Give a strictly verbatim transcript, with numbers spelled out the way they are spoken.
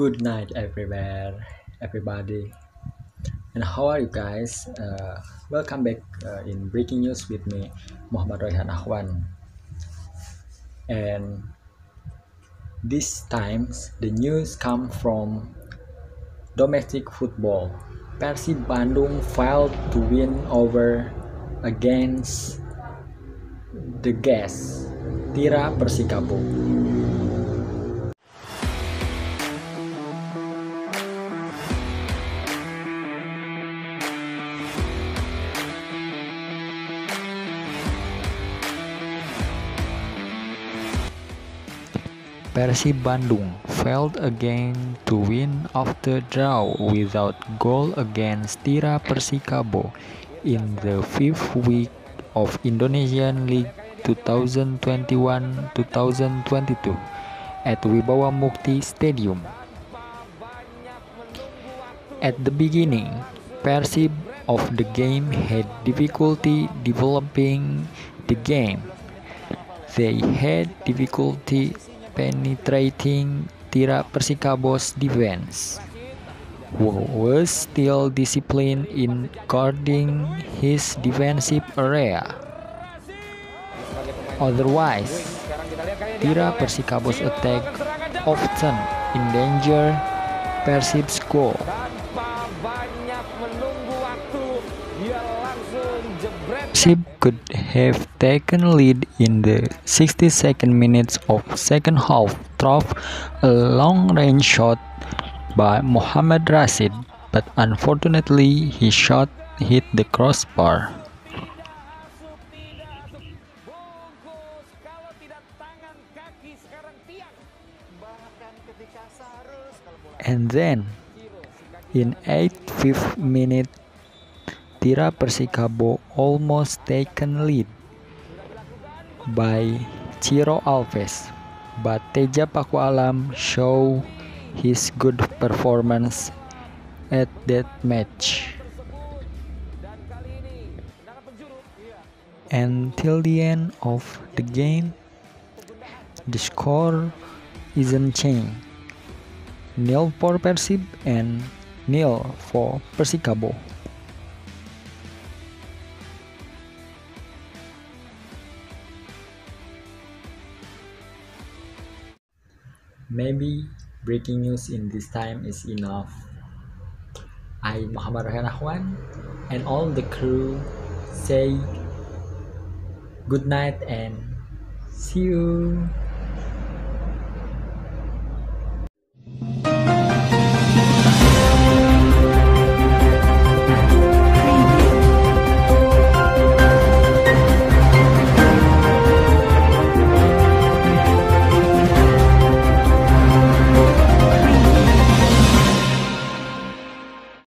Good night, everywhere, everybody. And how are you guys? Uh, welcome back uh, in Breaking News with me, Muhammad Royhan Ahwan. And this times the news come from domestic football. Persib Bandung failed to win over against the guest Tira Persikabo. Persib Bandung failed again to win after draw without goal against Tira Persikabo in the fifth week of Indonesian League twenty twenty-one twenty twenty-two at Wibawa Mukti Stadium. At the beginning, Persib of the game had difficulty developing the game. They had difficulty penetrating Tira Persikabo's defense, who was still disciplined in guarding his defensive area. Otherwise, Tira Persikabo's attack often endangered Persib's goal. Persib could have taken lead in the sixty-second minutes of second half through a long-range shot by Mohamed Rashid, but unfortunately his shot hit the crossbar. And then, in eighty-fifth minute, Tira Persikabo almost taken lead by Ciro Alves, but Teja Pakualam showed his good performance at that match. Until the end of the game, the score isn't changed. Nil for Persib and nil for Persikabo. Maybe breaking news in this time is enough. I, Muhammad Royhan Ahwan, and all the crew say good night and see you.